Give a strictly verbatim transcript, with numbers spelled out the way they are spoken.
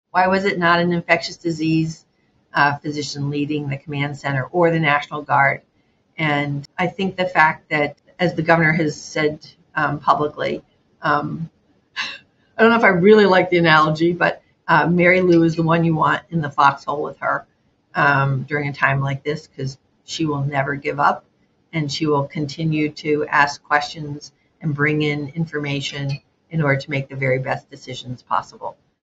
Why was it not an infectious disease uh, physician leading the command center or the National Guard? And I think the fact that, as the governor has said um, publicly, um, I don't know if I really like the analogy, but uh, Marylou is the one you want in the foxhole with her um, during a time like this, because she will never give up and she will continue to ask questions and bring in information in order to make the very best decisions possible.